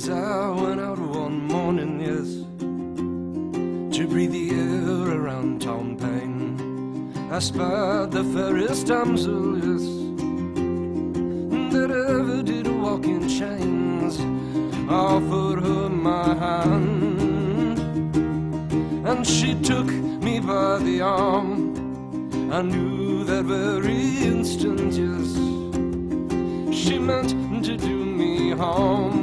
As I went out one morning, yes, to breathe the air around Tom Paine, I spied the fairest damsel, yes, that ever did walk in chains. I offered her my hand, and she took me by the arm. I knew that very instant, yes, she meant to do me harm.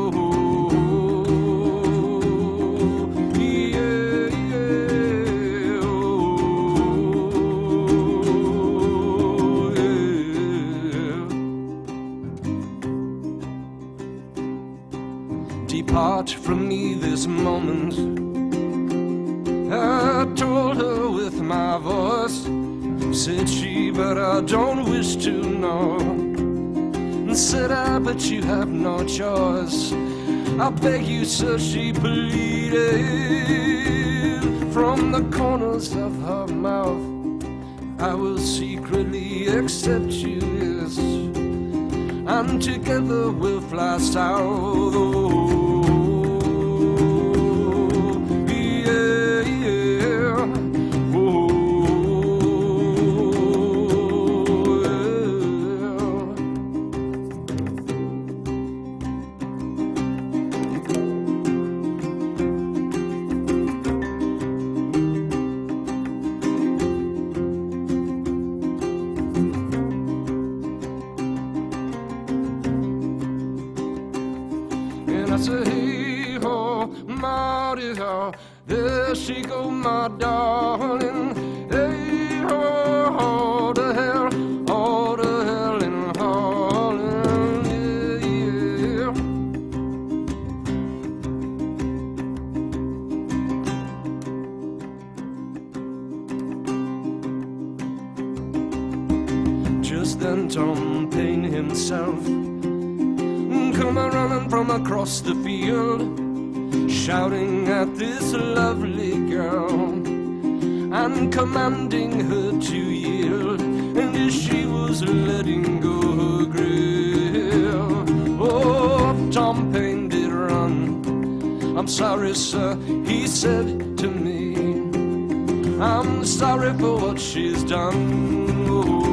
Depart from me this moment, I told her with my voice. Said she, but I don't wish to know. Said I, but you have no choice. I beg you, sir, she pleaded. From the corners of her mouth, I will secretly accept you, yes, and together we'll fly south. I say, hey ho, mighty ho, there she go, my darling. Hey ho, to hell, oh to hell in Holland, yeah, yeah. Just then Tom Paine himself come running from across the field, shouting at this lovely girl and commanding her to yield. And as she was letting go her grill, oh, Tom Paine did run. I'm sorry, sir, he said to me, I'm sorry for what she's done. Oh,